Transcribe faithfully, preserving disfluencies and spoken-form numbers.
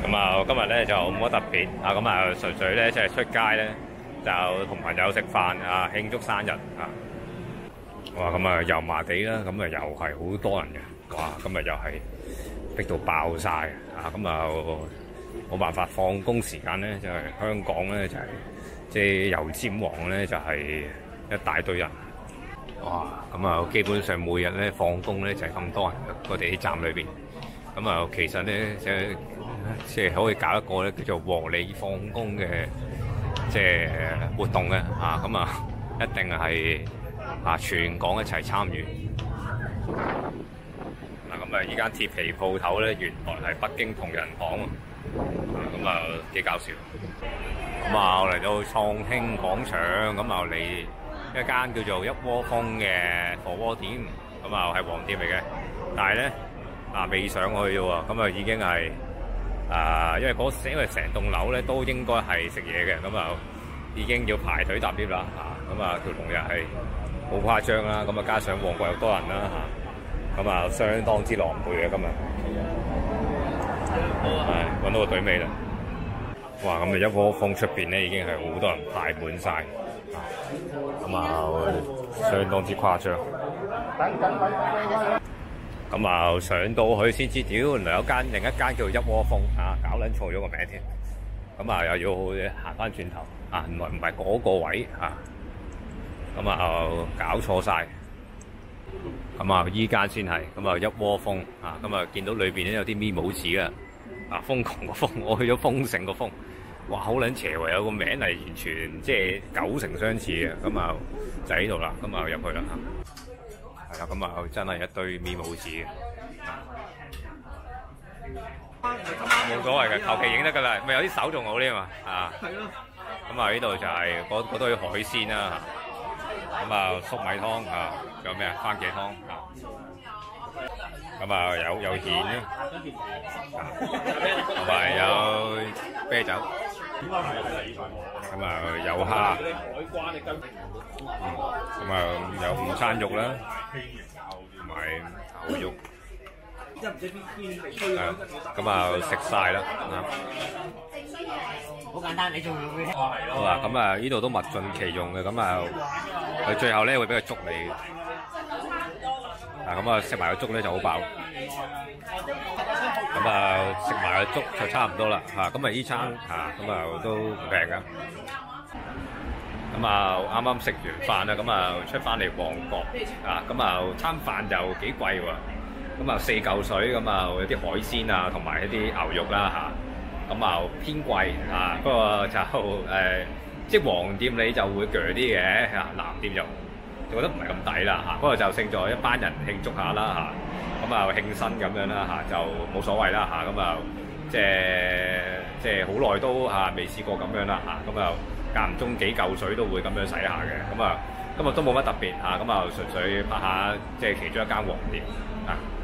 咁啊，今日咧就冇乜特別啊，咁啊純粹咧即係出街咧就同朋友食飯啊，慶祝生日啊！哇，咁啊油麻地啦，咁啊又係好多人嘅，哇！今日又係逼到爆晒啊！咁啊冇辦法，放工時間咧就係香港咧就係即係油尖旺咧就係一大堆人。哇！咁啊，基本上每日咧放工咧就係咁多人嘅個地鐵站裏邊。咁啊，其實咧即係即係可以搞一個咧叫做和你放工嘅即係活動嘅嚇。咁啊，一定係啊全港一齊參與。嗱，咁啊，依間鐵皮鋪頭咧原來係北京同仁堂啊。咁啊幾搞笑。咁啊，我嚟到創興廣場，咁啊嚟一間叫做一窩蜂嘅火鍋店，咁啊係黃店嚟嘅，但係咧啊未上去啫喎，咁啊已經係啊，因為嗰因為成棟樓咧都應該係食嘢嘅，咁啊已經要排隊搭 lift 啦嚇，咁啊條龍又係好誇張啦，咁啊加上旺角又多人啦嚇，咁啊相當之狼狽嘅今日，係揾到個隊尾啦。哇！咁啊一窩蜂出邊咧已經係好多人排滿晒，咁啊相當之誇張。咁啊上到去先知，屌原來有間另一間叫做一窩蜂啊，搞撚錯咗個名添。咁啊又要行翻轉頭啊，原來唔係嗰個位啊。咁啊搞錯晒。咁啊依間先係，咁啊一窩蜂啊，咁啊見到裏邊咧有啲咪冇字啊。啊！瘋狂個瘋，我去咗豐盛個豐，哇！好撚邪喎，有個名係完全即係九成相似嘅，咁啊就喺度啦，咁啊入去啦嚇，係啦，咁啊真係一堆咪冇字嘅，冇所謂嘅，求其影得㗎啦，咪有啲手仲好啲嘛，啊，係咯，咁啊呢度就係嗰嗰堆海鮮啦，咁啊粟米湯啊，仲有咩啊番茄湯啊。咁啊有有蜆啦，同埋有啤酒，咁啊有蝦，咁啊有午餐肉啦，同埋牛肉，咁啊食晒啦， 好簡單，你仲會好啦，咁啊呢度都物盡其用嘅，咁啊佢最後咧會俾個粥你。嗱咁啊，食埋個粥咧就好飽。咁啊，食埋個粥就差唔多啦嚇。咁啊，依餐嚇咁啊都唔平噶。咁啊，啱啱食完飯啦，咁啊出翻嚟旺角啊，咁啊餐飯就幾貴喎。咁啊四嚿水，咁啊有啲海鮮啊，同埋一啲牛肉啦嚇。咁啊偏貴啊，不過就誒，即係黃店你就會鋸啲嘅嚇，藍店就。我覺得唔係咁抵啦嚇，不過就勝在一班人慶祝下啦嚇，咁啊慶新咁樣啦嚇，就冇所謂啦嚇，咁啊即係即係好耐都嚇未試過咁樣啦嚇，咁啊間唔中幾嚿水都會咁樣使下嘅，咁啊今日都冇乜特別嚇，咁啊純粹拍下即係其中一間黃店啊。